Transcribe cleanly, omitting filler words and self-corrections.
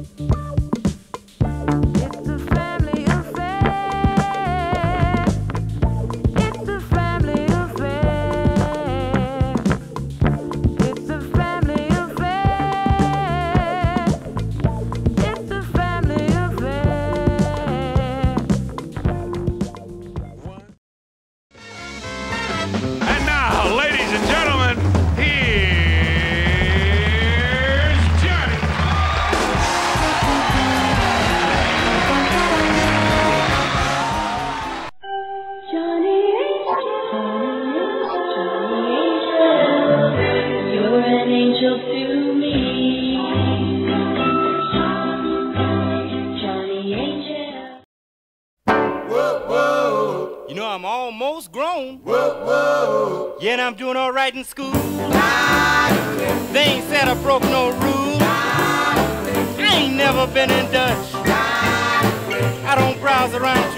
And now, ladies and gentlemen, here's Johnny. Johnny Angel, you're an angel to me. Johnny Angel. Whoa, whoa. You know I'm almost grown. Whoa, whoa. Yeah, and I'm doing all right in school. They ain't said I broke no rules. I ain't never been in Dutch. I don't browse around